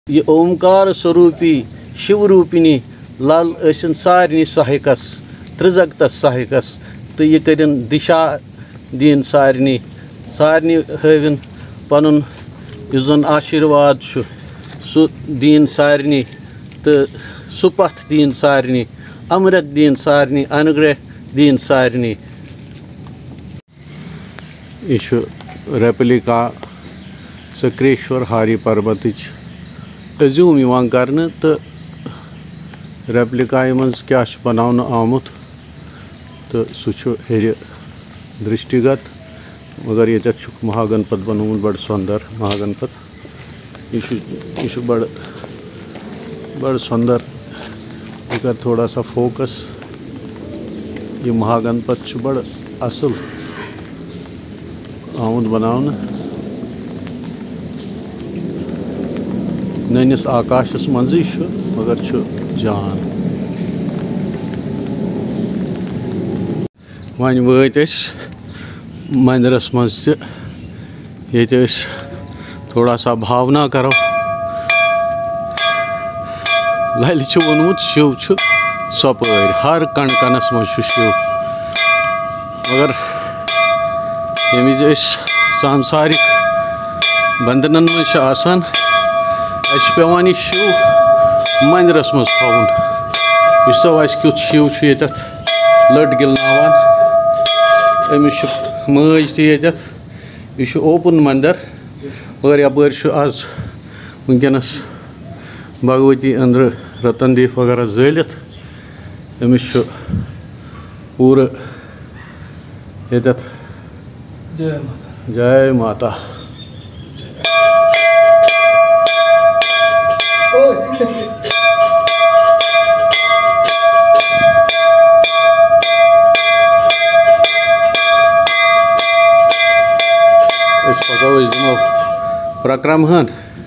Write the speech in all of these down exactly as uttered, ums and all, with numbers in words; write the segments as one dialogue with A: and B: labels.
A: ये ओमकार स्वरूपी शिवरूपिणी लल सन सारे सहायकस त्रिजगतस सहायकस तो यह करिन दिशा दीन सारे सारे हविन पन जन आशीर्वाद सह दीन सारे तो सुपथ दीन सारे अमृत दीन सारे अनुग्रह दीन सारे। यह रेप्लिका सक्रेश्वर हारी पर्वत अज्यूम कर तो रेप्लिका मज क्या बनान आमुत तो सह हेर दृष्टिगत मगर ये महागणपत बनोमुत बड़ सुंदर महागणपत यह बड़ बड़ सुंदर यह कर थोड़ा सा फोकस ये महागणपत बड़ असल आमुत बनान ननिस आकाशस मज मगर जान वन वत मंदिरस मज ये थोड़ा सा भावना करो लल वोनमुत शिव सपर हर कण कनस मज शिव मगर ये सांसारिक बंधनन मज आसान पेवान यह शिव मंदिरस मज थवन वो कुछ शिव ये लट गिलनावान अमिस मज तह ओपन मंदिर मगर यपर आज वनकस भगवती अंदर रतन दीप वगैरह जलित अमिस पूरा ये जय माता पको प्रक्रम हन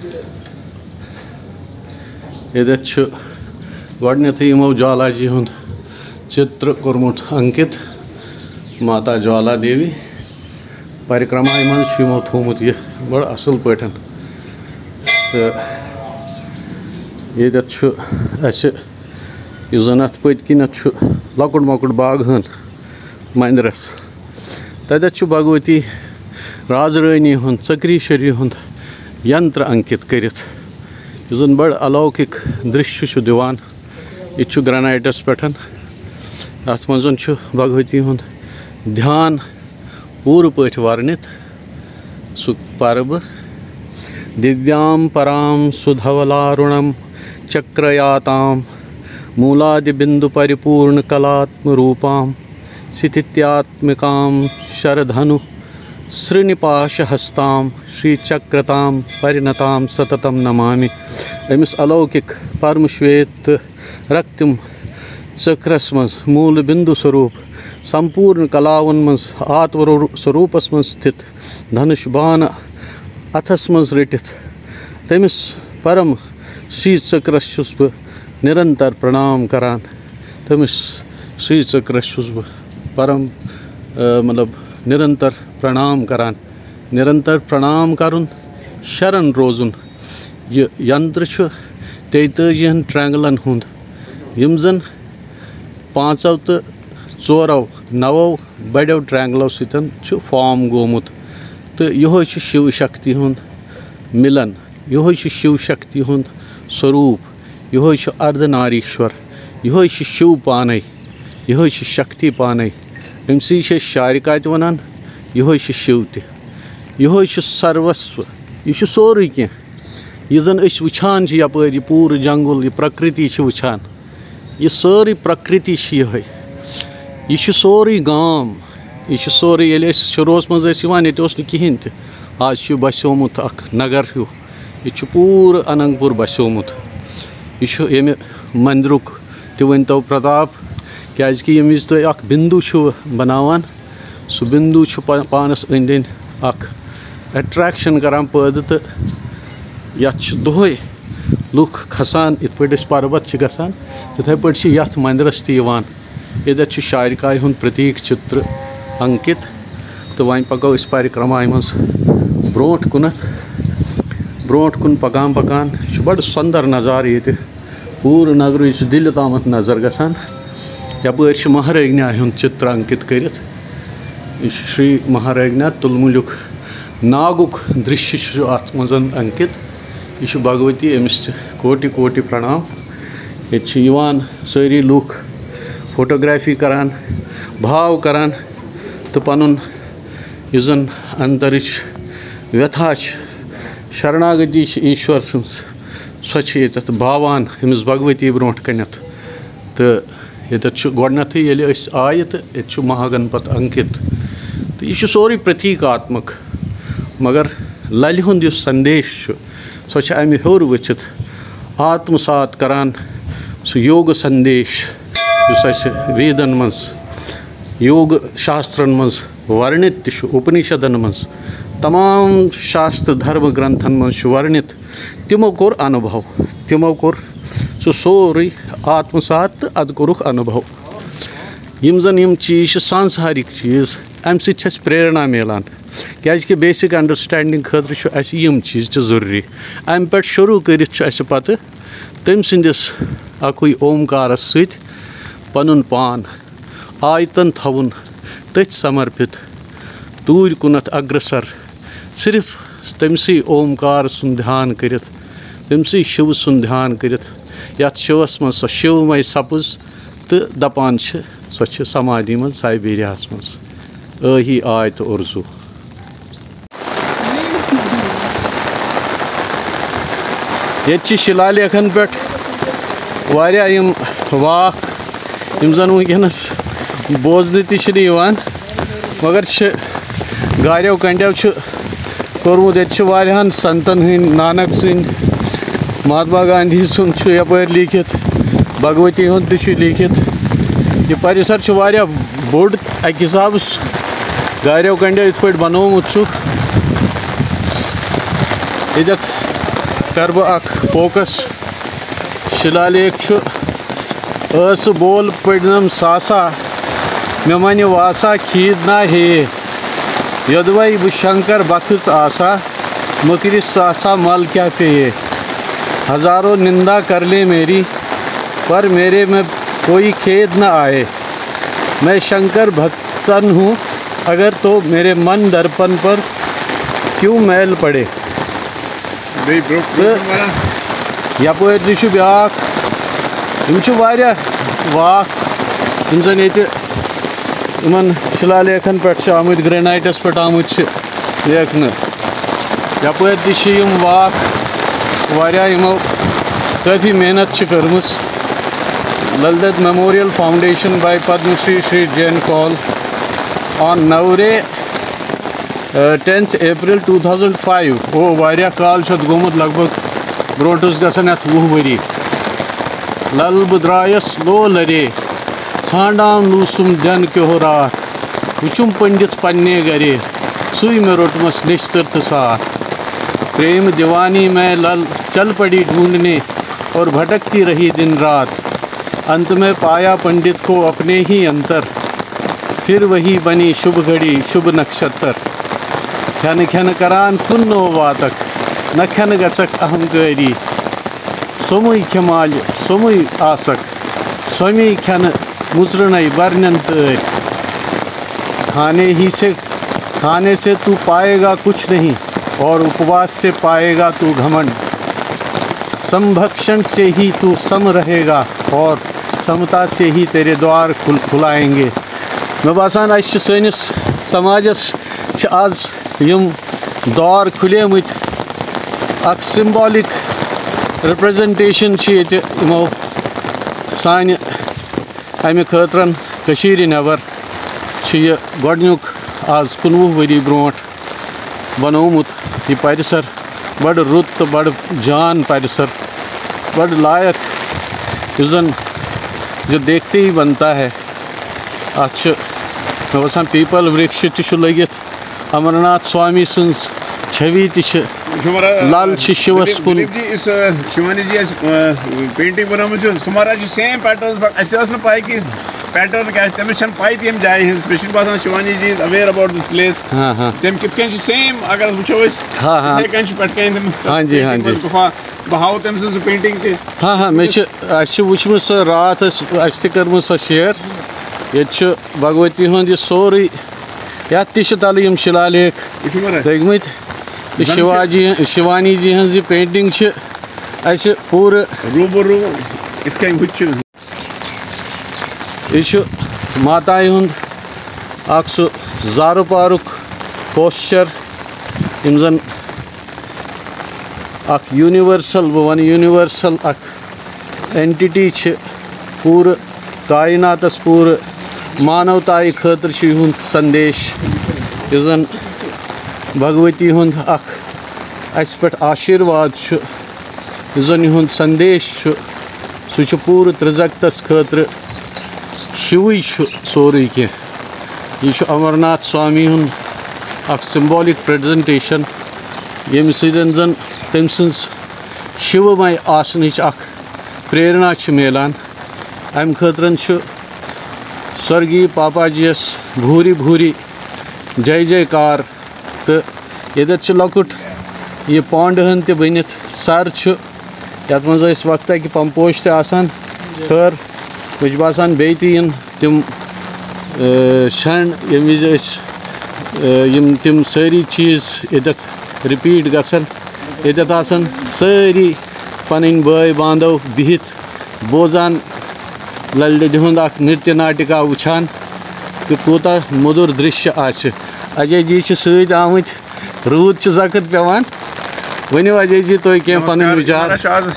A: ये गडनथ यमो ज्वाला जी हुंद चित्र कोर्मुत अंकित माता ज्वाला देवी परिक्रमा मज यमो थोमुत यह बड़ असल पठन तो ये जन अत पत्किनथ लकुट मकुट बाग हन मंदिरस तत भगवती राजरानी हुंद चक्रीश्वरी हुंद यंत्र अंकित करित जन बड़ अलौकिक दृश्य दिवान यह ग्रेनाइटस पे अत मजन भगवती हुंद ध्यान पूर पठ वर्णित सु पर्व दिव्यां परां सुधवलारुणम चक्रयातां मूलादिबिंदु परिपूर्ण कलात्म रूपां स्थित्यात्मिकां शरधनु श्रीनिपाशहस्तां श्रीचक्रतां परिणतां सततं नमामि। अमिस अलौकिक परम श्वेत रक्तिम चक्रस मज मूल बिंदु स्वरूप संपूर्ण कलावन मज आत्म स्वरूपस मज स्थित धनुष बाण अथस मज रटित तमिस परम श्री चक्रस छुस बह निरंतर प्रणाम करान तमिस श्री चक्रस छुस बह परम मतलब निरंतर प्रणाम करान निरंतर प्रणाम करुन शरण रोजुन यह यंत्र तेतजन ट्रैंगलन हुंद यम जन पांचों तो चोरों नवो बड़ो ट्रैंगलों सतन फॉर्म गोमुत तो यह शिव शक्ति हुंद मिलन यह शिव शक्ति हुंद स्वरूप यह अर्धनारीश्वर यह शिव पाने यह शक्ति पाने अमसी शारिका वन यह शिव तह सर्वस्व यह सोरे कह यह जन वुचान यपर पूर जंगल यह प्रकृति वुचान यह सारी प्रकृति यह यह सोरे गाम यह सोरे ये शुरुस मज ये कहें तह आज बसोमुत नगर हूँ यह पूर अनंतपुर बसोमुत यह ये मंदिरुक तन तो प्रताप क्या यम वज तुम बिंदु बनावान सह बिंदु पानस अंद अंद अट्रैक्शन करान पैद तो ये लुख खसान इत पे पर्वत गसान तिथे पे ये मंदिरस तवान ये शारिका हुंद प्रतीक चित्र अंकित तो वन पको परिक्रमा मज ब्रोट कुनत ब्रोट कुन पकान पकान بڑ سندر نظارٕ ییٚتہِ پوٗرٕ نگرٕ چھُ دِلہِ تامَتھ نظر گژھان. یَپٲرۍ چھِ مہرٲگنہِ ہُنٛد چِتر انکِت کٔرِتھ. یہِ چھُ شری مہرٲگنہ تُلمُلیُک ناگُک دِرٛشیہِ چھُ اَتھ منٛز انکِت. یہِ چھُ بھگوتی أمِس کوٹی کوٹی پرٛنام. ییٚتہِ چھِ یِوان سٲری لُکھ فوٹوگرافی کران بھاو کران تہٕ پَنُن یُس زَن اَندرٕچ ویتھا چھِ شرناگتی چھِ ایٖشور سٕنٛز سۄ چھِ ییٚتٮ۪تھ باوان أمِس بھگوتی برونٛٹھ کَنٮ۪تھ. تہٕ ییٚتٮ۪تھ چھُ گۄڈنٮ۪تھٕے ییٚلہِ أسۍ آیہِ تہٕ ییٚتہِ چھُ مہاگنپت انکِت. تہٕ یہِ چھُ سورُے پرٛتیٖکاتمک مگر للہِ ہُنٛد یُس سندیش چھُ سۄ چھِ اَمہِ ہیوٚر ؤتھِتھ آتمسات کران سُہ یوگہٕ سندیش یُس اَسہِ ویدن منٛز یوگہٕ شاسترن منٛز ورنِت تہِ چھُ اُپنِشدن منٛز تمام شاستر دھرم گرنتھن منٛز چھُ ورنِت. تِمو کوٚر انوبھو تِمو کوٚر سُہ سورُے آتمسات تہٕ اَدٕ کوٚرُکھ انوبھو. یِم زن یِم چیٖز چھِ سانسارِک چیٖز اَمہِ سۭتۍ چھِ اَسہِ پریرنا میلان کیٛازِکہِ بیسِک انڈرسٹینڈنٛگ خٲطرٕ چھُ اَسہِ یِم چیٖز تہِ ضروٗری. اَمہِ پٮ۪ٹھ شروٗع کٔرِتھ چھُ اَسہِ پتہٕ تٔمۍ سٕنٛدِس اَکُے اومکارس سۭتۍ پنُن پان آیتن تھاوُن تٔتھۍ سمرپِت توٗرۍ کُنتھ اگرسر صرف تٔمسٕے اومکار سُنٛد دھیان کٔرِتھ تٔمسٕے شِو سُنٛد دھیان کٔرِتھ یتھ شِوس منٛز سۄ شِومے سپٕز تہٕ دپان چھِ سۄ چھِ سمادھی منٛز سایبیریاہس منٛز. ٲہی آے تہٕ اُرزوٗ. ییٚتہِ چھِ شِلالیکھن پٮ۪ٹھ واریاہ یِم واکھ یِم زن وٕنکیٚنس بوزنہٕ تہِ چھِنہٕ یِوان مگر چھِ گاریو کنڈیو چھُ کوٚرمُت. ییٚتہِ چھِ واریاہن سنتن ہٕنٛدۍ نانک سٕنٛدۍ مہاتما گاندھی سُنٛد چھُ یپٲرۍ لیٖکھِتھ بھگوتی ہُنٛد تہِ چھُ لیٖکھِتھ. یہِ پٔرِسر چھُ واریاہ بوٚڑ اکہِ حسابہٕ گاریو کنڈیو یِتھ پٲٹھۍ بنومُت چھُکھ. ییٚتٮ۪تھ کرٕ بہٕ اکھ فوکس. شِلالیکھ چھُ ٲسہٕ بول پٔڑنم ساسا مےٚ وَنہِ واسا کھیٖد نا ہے یوٚدوَے بہٕ شنکر بکھس آسا مٔکرِس ساسا مل کیا پیے ہزاروں نندا کر لے میری پر میرے میں کوئی کھید نہ آئے میں شنکر بھکتن ہوں اگر تو میرے من درپن پر کیوں میل پڑے. یپٲرۍ تہِ چھُ بیٛاکھ یِم چھِ واریاہ واکھ یِم زن ییٚتہِ یِمن شِلالیکھن پٮ۪ٹھ چھِ آمٕتۍ گرٛینایٹس پٮ۪ٹھ آمٕتۍ چھِ لیکھنہٕ. یپٲرۍ تہِ چھِ یِم واکھ واریاہ یِمو کٲفی محنت چھِ کٔرمٕژ. Lal Ded memorial foundation by Padma Shri Shri Jain Kaul on نورے tenth April two thousand five. او واریاہ کال چھُ اَتھ گوٚمُت لگ بگ برونٛٹھ اوس گژھان اَتھ وُہ ؤری. لل بہٕ درٛایس لول رے ژھانڈان لوٗسُم دٮ۪ن کیٚہو راتھ وٕچھُم پٔنڈِت پنٛنے گرے سُے مےٚ روٚٹمس نِشتر تہٕ ساتھ. پریم دیوانی میں لل چل پڑی ڈھونڈنے اور بھٹکتی رہی دن رات انت میں پایا پنڈت کو اپنے ہی انتر پھر وہی بنی شبھ گھڑی شبھ نکشتر. کھٮ۪نہٕ کھٮ۪نہٕ کران کُنو واتکھ نہ کھٮ۪نہٕ گژھکھ اہمکٲری سوٚمُے کھٮ۪مالہِ سوٚمُے آسکھ سوٚمی کھٮ۪نہٕ مُژرنَے برنٮ۪ن تٲرۍ. کھانے ہی سے کھانے سے تو پائے گا کچھ نہیں اور اپواس سے پائے گا تو گھمنڈ. سمبھکشن سے ہی تو سم رہے گا اور سمتا سے ہی تیرے دوار کھل کھلائیں گے. مےٚ باسان اَسہِ چھِ سٲنِس سماجس چھِ آز یِم دور کھُلیمٕتۍ. اکھ سِمبالِک رِپرٛزنٹیشن چھِ ییٚتہِ یِمو سانہِ اَمہِ خٲطرٕ کٔشیٖرِ نٮ۪بر چھُ یہِ گۄڈنیُک آز کُنوُہ ؤری برونٛٹھ بنومُت یہِ پرِسر. بڑٕ رُت تہٕ بڑٕ جان پرِسر بڑٕ لایق یُس زن جو دیکھتے ہی بنتا ہے. اتھ چھُ مےٚ باسان پیٖپل وِرٛکش تہِ چھُ لٔگِتھ امرناتھ سوامی سٕنٛز چھوی تہِ چھِ لل چھِ شِوس کُن.
B: شِوانی جی اَسہِ پینٹِنٛگ بنٲومٕژ چھِ سُہ مہراج چھِ سیم پیٹٲرنس پٮ۪ٹھ اَسہِ ٲس نہٕ پاے کہِ پیٹرن کیا تٔمِس چھَنہٕ پاے تہِ ییٚمہِ جایہِ ہٕنٛز مےٚ چھُنہٕ باسان Shivani ji is aware about this place تٔمۍ کِتھ کٔنۍ چھِ سیم اگر وٕچھو أسۍ یِتھَے کٔنۍ چھِ پٮ۪ٹھٕ کَنۍ تِم گُفا بہٕ ہاوو تٔمۍ سٕنٛز سُہ پینٹِنٛگ تہِ
A: ہاں ہاں مےٚ چھِ اَسہِ چھِ وٕچھمٕژ سۄ راتھ ٲس اَسہِ تہِ کٔرمٕژ سۄ شِیر ییٚتہِ چھُ بھگوتی ہُنٛد یہِ سورُے یَتھ تہِ چھِ تَلہٕ یِم شِلالیکھ لٔگۍمٕتۍ تہٕ شِواجی شِوانی جی ہٕنٛز یہِ پینٹِنٛگ چھِ اَسہِ پوٗرٕ
B: روٗبروٗ یِتھ کٔنۍ ہُتہِ چھُ
A: یہِ چھُ ماتایہِ ہُنٛد اَکھ سُہ زارٕ پارُک پوسچَر یِم زَن اَکھ یوٗنیؤرسَل بہٕ وَنہٕ یوٗنیؤرسَل اَکھ اٮ۪نٹِٹی چھِ پوٗرٕ کایناتَس پوٗرٕ مانوتایہِ خٲطرٕ چھُ یِہُنٛد سندیش یُس زَن بھگوتی ہُنٛد اَکھ اَسہِ پٮ۪ٹھ آشیٖرواد چھُ یُس زَن یِہُنٛد سندیش چھُ سُہ چھُ پوٗرٕ ترٛزگتَس خٲطرٕ شِوٕے چھُ سورُے کینٛہہ یہِ چھُ امرناتھ سوامی ہُنٛد اَکھ سِمبالِک پرٛزَنٹیشَن ییٚمہِ سۭتۍ زَن تٔمۍ سٕنٛز شِومَے آسنٕچ اَکھ پرٛیرنا چھِ میلان اَمہِ خٲطرٕ چھُ سورگی پاپا جی یَس بھوٗری بھوٗری جے جے کار تہٕ ییٚتٮ۪تھ چھُ لۄکُٹ یہِ پونٛڈٕ ہن تہِ بٔنِتھ سَر چھُ یَتھ منٛز ٲسۍ وقتہ کہِ پمپوش تہِ آسان خٲر مےٚ چھُ باسان بیٚیہِ تہِ یِن تِم شَن ییٚمہِ وِزِ أسۍ یِم تِم سٲری چیٖز ییٚتٮ۪تھ رِپیٖٹ گژھن ییٚتٮ۪تھ آسان سٲری پَنٕنۍ بٲے باندو بِہِتھ بوزان لَلِ دٮ۪دِ ہُنٛد اَکھ نِتیہ ناٹِکا وٕچھان تہٕ کوٗتاہ موٚدُر دِرٛشیہ آسہِ اجے جی چھِ سۭتۍ آمٕتۍ روٗد چھُ زَکٕت پٮ۪وان ؤنِو اجے جی تُہۍ کینٛہہ پَنٕنۍ وِچار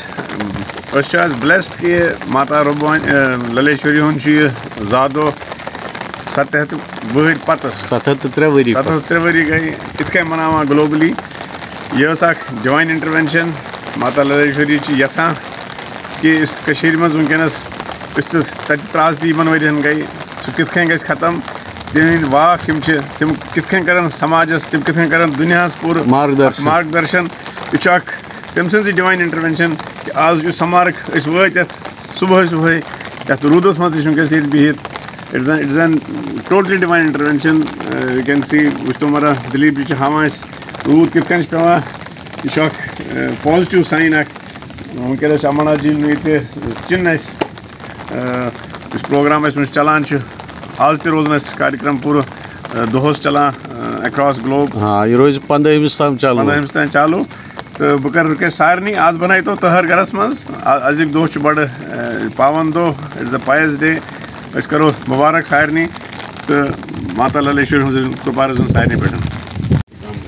B: أسۍ چھِ آز بٕلٮ۪سڈ کہِ ماتا رۄبوانی للیشوری ہُنٛد چھُ یہِ زا دۄہ سَتہٕ ہَتھ وٕہٕرۍ پَتہٕ
A: سَتھ ہَتھ تہٕ ترٛےٚ ؤری
B: سَتھ ہَتھ ترٛےٚ ؤری گٔے یِتھ کٔنۍ مَناوان گلوبلی یہِ ٲس اَکھ ڈِوایِن اِنٹَروٮ۪نشَن ماتا للیشوری چھِ یَژھان کہِ یُس کٔشیٖرِ منٛز وٕنکٮ۪نَس یُس تہِ تَتہِ ترٛاس دی یِمَن ؤرۍیَن گٔے سُہ کِتھ کٔنۍ گژھِ ختم تِہِنٛدۍ واکھ یِم چھِ تِم کِتھ کٔنۍ کَرَن سماجَس تِم کِتھ کٔنۍ کَرَن دُنیاہَس پوٗرٕ
A: مارگدرشن
B: مارگدرشن یہِ چھُ اَکھ تٔمۍ سٕنٛزٕے ڈِوایِن اِنٹَروٮ۪نشَن کہِ آز یُس سمارٕک أسۍ وٲتۍ یَتھ صُبحٲے صُبحٲے یَتھ روٗدَس منٛز تہِ چھِ وٕنکٮ۪س ییٚتہِ بِہِتھ it's in it's an totally divine intervention you can see وُشتُمرا دِلیٖپ جی چھِ ہاوان اَسہِ روٗد کِتھ کٔنۍ چھُ پٮ۪وان یہِ چھُ اَکھ پازِٹِو ساین اَکھ وٕنکٮ۪نَس چھِ امرناتھ جی ییٚتہِ چِنہٕ اَسہِ یُس پرٛوگرام اَسہِ وٕنہِ چَلان چھُ آز تہِ روزان اَسہِ کاریکرم پوٗرٕ دۄہَس چَلان ایکراس گلوب
A: ہاں یہِ روزِ پنٛدہٲیمِس تام چالوٗ
B: پنٛدہٲیمِس تام چالوٗ تہٕ بہٕ کَرٕ رِکویسٹ سارنٕے آز بَنٲیتو تٔہَر گَرَس منٛز أزیُک دۄہ چھُ بَڑٕ پاوَن دۄہ اِٹٕز اَ پایَس ڈے أسۍ کَرو مُبارک سارنٕے تہٕ ماتا للیشوری ہٕنٛز کُپوارہ زَن سارنٕے پٮ۪ٹھ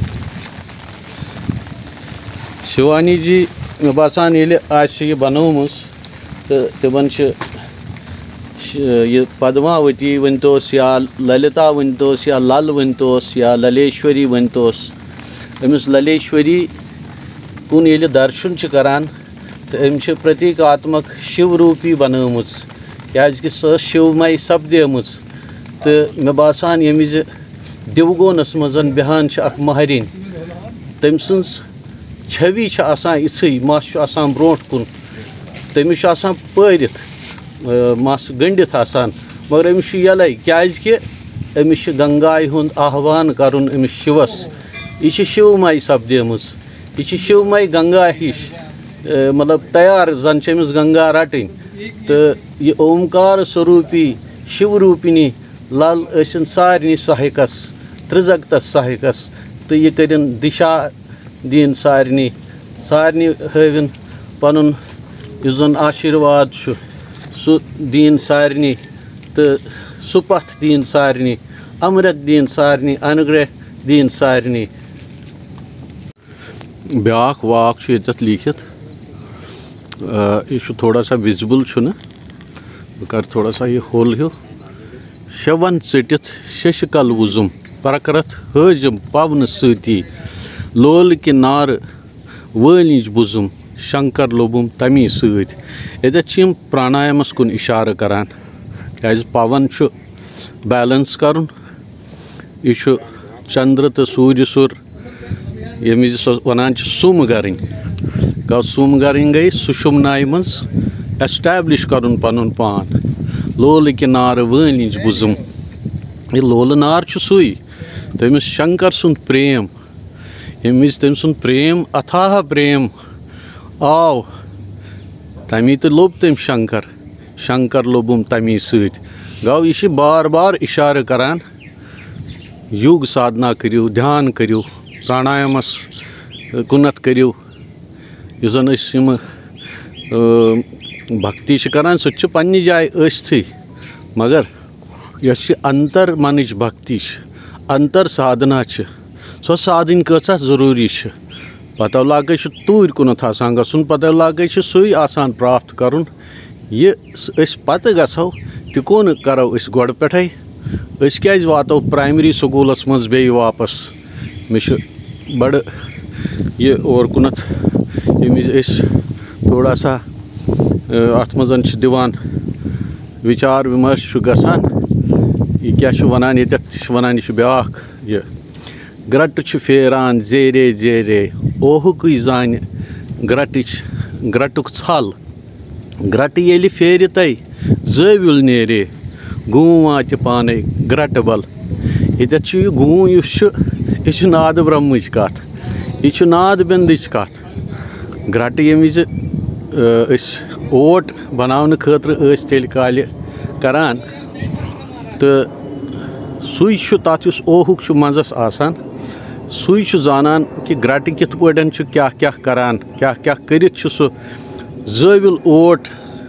A: شِوانی جی مےٚ باسان ییٚلہِ آسہِ یہِ بَنٲومٕژ تہٕ تِمَن چھِ یہِ پدماؤتی ؤنۍتوس یا للِتا ؤنۍتوس یا لل ؤنۍتوس یا للیشوری ؤنۍتوس أمِس للیشوری کُن ییٚلہِ درشُن چھِ کَران تہٕ أمۍ چھِ پرٛتیٖکاتمک شِو روٗپی بَنٲومٕژ کیٛازِکہِ سۄ ٲس شِومَے سَپدیمٕژ تہٕ مےٚ باسان ییٚمہِ وِزِ دِوگونَس منٛز بیٚہوان چھِ اَکھ مہرٮ۪ن تٔمۍ سٕنٛز چھوی چھِ آسان یِژھٕے مَس چھُ آسان برٛونٛٹھ کُن تٔمِس چھُ آسان پٲرِتھ مَس گٔنٛڈِتھ آسان مگر أمِس چھُ یَلَے کیٛازِکہِ أمِس چھِ گنگایہِ ہُنٛد آہوان کَرُن أمِس شِوَس یہِ چھِ شِومَے سَپدیمٕژ یہِ چھِ شِومَے گنگا ہِش مطلب تیار زَن چھِ أمِس گنگا رَٹٕنۍ تہٕ یہِ اومکار سوروٗپی شِو روٗپِنی لل ٲسِن سارنٕے سہاہِکَس ترٛزگتَس سہاہِکَس تہٕ یہِ کٔرِنۍ دِشا دِنۍ سارنٕے سارنٕے ہٲوِن پَنُن یُس زَن آشیٖرواد چھُ سُہ دِیِن سارنٕے تہٕ سُہ پَتھ دِیِن سارنٕے اَمرت دِیِن سارنٕے اَنُگرہ دِیِن سارنٕے بیٛاکھ واکھ چھُ ییٚتٮ۪تھ لیٖکھِتھ یہِ چھُ تھوڑا سا وِزبٕل چھُنہٕ بہٕ کَرٕ تھوڑا سا یہِ ہوٚل ہیوٗ شیوَن ژٔٹِتھ ششکل وُزُم پرٛکرَتھ حٲجِم پَونہٕ سۭتی لولہٕ نارٕ وٲلِنج بُزُم شنکر لوٚبُم تَمی سۭتۍ ییٚتٮ۪تھ چھِ یِم پرٛانایمَس کُن اِشارٕ کَران کیٛازِ پَوَن چھُ بیلَنس کَرُن یہِ چھُ چندرٕ تہٕ سوٗرِ سُر ییٚمہِ وِزِ سۄ وَنان چھِ سُم کَرٕنۍ گوٚو سُم کَرٕنۍ گٔے سُشُمنایہِ منٛز ایسٹیبلِش کَرُن پَنُن پان لولہٕ کہِ نارٕ وٲنِج بُزُم. یہِ لولہٕ نار چھُ سُے تٔمِس شنکر سُنٛد پرٛیم. ییٚمہِ وِزِ تٔمۍ سُنٛد پرٛیم اتھاہ پرٛیم آو تمی تہِ لوٚب تٔمۍ شنکر. شنکر لوٚبُم تمی سۭتۍ. گوٚو یہِ چھِ بار بار اِشارٕ کران یوگ سادھنا کٔرِو, دھیان کٔرِو, پرانایمس کُنتھ کٔرِو. یُس زن أسۍ یِمہٕ بھکتی چھِ کران سۄ تہِ چھِ پننہِ جایہِ ٲسۍتھٕے, مگر یۄس یہِ انتر منٕچ بھکتی چھِ, انتر سادھنا چھِ, سۄ سادٕنۍ کۭژاہ ضروٗری چھِ. پتو لاگے چھُ توٗرۍ کُنتھ آسان گژھُن, پتو لاگے چھُ سُے آسان پرٛاپت کرُن. یہِ أسۍ پتہٕ گژھو تہِ کُن کرو أسۍ گۄڈٕ پٮ۪ٹھے. أسۍ کیازِ واتو پرایمری سکوٗلس منٛز بیٚیہِ واپس. مےٚ چھُ بڑٕ یہِ اور کُنتھ ییٚمہِ وِزِ أسۍ تھوڑا سا اتھ منٛز چھِ دِوان وِچار وِمرش چھُ گژھان. یہِ کیاہ چھُ ونان ییٚتٮ۪تھ چھِ ونان یہِ چھُ بیٛاکھ یہِ گرٛٹہٕ چھُ پھیران زیرے زیرے اوہُکُے زانہِ گرٛٹٕچ گرٛٹُک ژھل. گرٛٹہٕ ییٚلہِ پھیرِ تَے زٲوِل نیرے گوٗم واتہِ پانے گرٛٹہٕ بل. ییٚتٮ۪تھ چھُ یہِ گوٗم یُس چھُ یہِ چھُ نادٕ برٛہمٕچ کتھ, یہِ چھُ ناد بِنٛدٕچ کتھ. گرٛٹہٕ ییٚمہِ وِزِ أسۍ اوٹ بناونہٕ خٲطرٕ ٲسۍ تیٚلہِ کالہِ کران تہٕ سُے چھُ تتھ یُس اوہُک چھُ منٛزس آسان سُے چھُ زانان کہِ گرٛٹہٕ کِتھ پٲٹھۍ چھُ کیاہ کیاہ کران, کیاہ کیاہ کٔرِتھ چھُ سُہ زٲوِل اوٹ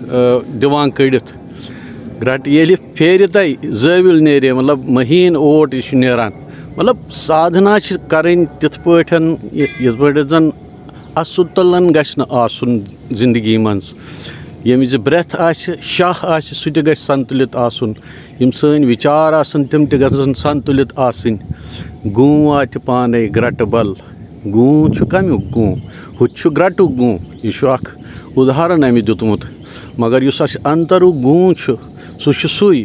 A: دِوان کٔڑِتھ. گرٛٹہٕ ییٚلہِ پھیرِ تَے زٲوِل نیرے مطلب مہیٖن اوٹ یہِ چھُ نیران. مطلب سادھنا چھِ کرٕنۍ تِتھ پٲٹھۍ یِتھ پٲٹھۍ زن اَسُتلن گژھِ نہٕ آسُن زندگی منٛز. ییٚمہِ وِزِ برٛٮ۪تھ آسہِ شاہ آسہِ سُہ تہِ گژھِ سنتُلِت آسُن. یِم سٲنۍ وِچار آسن تِم تہِ گژھن سنتُلِت آسٕنۍ. گوٗم واتہِ پانے گرٛٹہٕ بل. گوٗم چھُ کمیُک گوٗم, ہُہ تہِ چھُ گرٛٹُک گوٗم. یہِ چھُ اکھ اُدہارن اَمہِ دیُتمُت. مگر یُس اَسہِ انترُک گوٗم چھُ سُہ چھُ سُے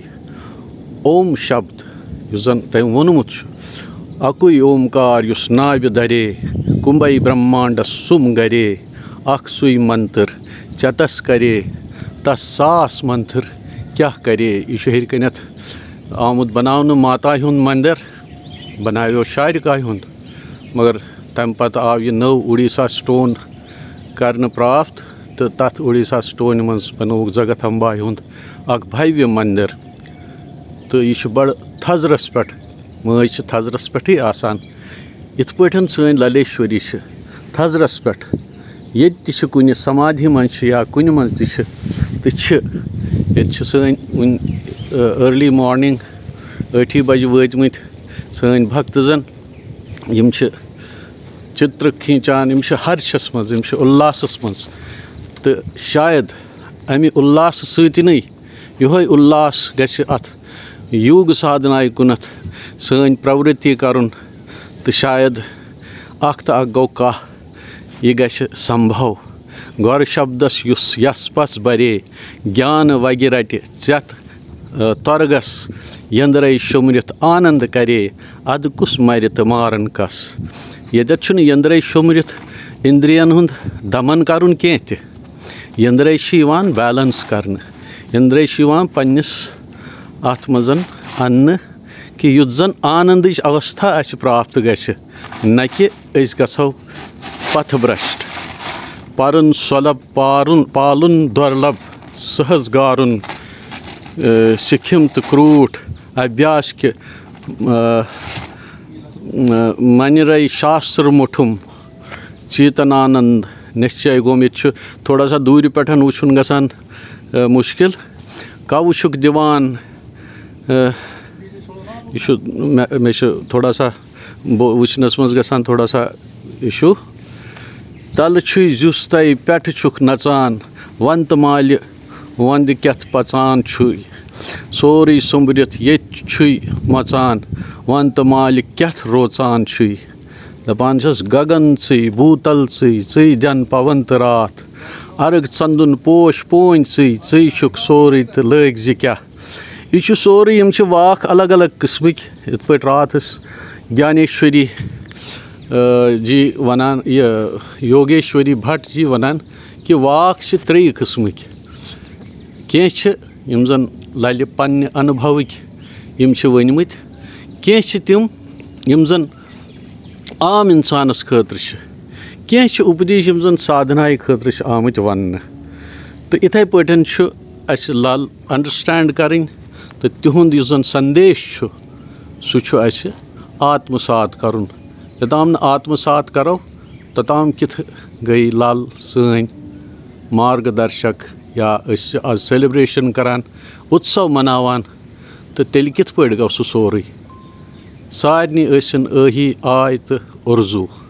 A: اوم شبد یُس زن تٔمۍ ووٚنمُت چھُ. اکُے اومکار یُس ناوِ درے کُمبے برہمانڈس سُم گرے. اکھ سُے منتر چتس کرے تس ساس منتر کیاہ کرے. یہِ چھُ ہیٚرِ کَنٮ۪تھ آمُت بناونہٕ ماتا ہُنٛد مندر, بناویو شارِکاے ہُنٛد, مگر تمہِ پتہٕ آو یہِ نٔو اُڈیٖسا سٹون کرنہٕ پرٛاپت تہٕ تتھ اُڈیٖسا سٹونہِ منٛز بنووُکھ جگتھمباے ہُنٛد اکھ بھویہ مندر. تہٕ یہِ چھُ بڑٕ تھزرس پٮ۪ٹھ, مٲج چھِ تھزرس پٮ۪ٹھٕے آسان. یِتھ پٲٹھۍ سٲنۍ للیشوری چھِ تھزرس پٮ۪ٹھ. ییٚتہِ تہِ چھِ کُنہِ سمادھی منٛز چھِ یا کُنہِ منٛز تہِ چھِ تہٕ چھِ ییٚتہِ چھِ سٲنۍ وٕنۍ أرلی مارنِنٛگ ٲٹھی بجہِ وٲتۍمٕتۍ سٲنۍ بھکتہٕ زن یِم چھِ چِترٕ کھیٖنچان, یِم چھِ ہرشس منٛز, یِم چھِ اُلاسس منٛز. تہٕ شاید امہِ اُلاسہٕ سۭتٮ۪نٕے یِہوے اُلاس گژھِ اتھ یوگ سادھنایہِ کُنتھ سٲنۍ پرٛورتی کرُن. تہٕ شاید اکھ تہٕ اکھ گوٚو کاہ یہِ گژھِ سمبھو. غور شبدس یُس یس پس برے گیان وگہِ رٹہِ ژٮ۪تھ تۄرگس ینٛدرے شوٚمرِتھ آنند کرے ادٕ کُس مرِ تہٕ مارن کس. ییٚتٮ۪تھ چھُنہٕ ینٛدرے شوٚمرِتھ اِندرین ہُنٛد دمن کرُن کینٛہہ تہِ. ینٛدرے چھِ یِوان بیلنس کرنہٕ, ینٛدرے چھِ یِوان پننِس اتھ منٛز اننہٕ کہِ یُتھ زن آنندٕچ اوستھا اسہِ پرٛاپت گژھِ, نہ کہِ أسۍ گژھو پتھ برٛشٹ. پرُن سۄلب پارُن پالُن دۄرلب سہز گارُن سِکھِم تہٕ کرٛوٗٹھ ابیاس کہِ منرے شاستر مُٹھُم چیتنانند نِشچے گوٚم. ییٚتہِ چھُ تھوڑا سا دوٗرِ پٮ۪ٹھ وٕچھُن گژھان مُشکِل. کَوٕ چھُکھ دِوان, یہِ چھُ مےٚ مےٚ چھُ تھوڑا سا وٕچھنس منٛز گژھان تھوڑا سا اِشوٗ. تلہٕ چھُے زیُس تَے پٮ۪ٹھٕ چھُکھ نژان ونتہٕ مالہِ وندٕ کٮ۪تھ پژان چھُے. سورُے سوٚمبرِتھ ییٚتہِ چھُے مۄژان ونتہٕ مالہِ کٮ۪تھ روژان چھُے. دپان چھس گگن ژٕے بوٗتل ژٕے ژٕے دٮ۪ن پون تہٕ راتھ. ارگ ژندُن پوش پونۍ ژٕے ژٕے چھُکھ سورُے تہٕ لٲگۍ زِ کیٛاہ. یہِ چھُ سورُے, یِم چھِ واکھ الگ الگ قٕسمٕکۍ. یِتھ پٲٹھۍ راتھ ٲس گیانیشوری جی ونان, یہِ یوگیشوری بھٹ جی ونان کہِ واکھ چھِ ترٛیٚیہِ قٕسمٕکۍ. کینٛہہ چھِ یِم زن للہِ پننہِ انوبھوٕکۍ یِم چھِ ؤنمٕتۍ کینٛہہ چھِ تِم یِم زن عام اِنسانس خٲطرٕ چھِ کینٛہہ چھِ اُپدیش یِم زن سادھنایہِ خٲطرٕ چھِ آمٕتۍ وننہٕ تہٕ یِتھَے پٲٹھۍ چھُ اَسہِ لل انڈرسٹینڈ کَرٕنۍ تہٕ تِہُنٛد یُس زن سندیش چھُ سُہ چھُ اَسہِ آتمسات کَرُن یوٚتام نہٕ آتمسات کرو توٚتام کِتھ گٔے لل سٲنۍ مارگ درشک یا أسۍ چھِ آز سیلِبریشن کران اُتسو مناوان تہٕ تیٚلہِ کِتھ پٲٹھۍ گوٚو سُہ سورُے سارنٕے ٲسِن ٲہی آے تہٕ اُرزوٗ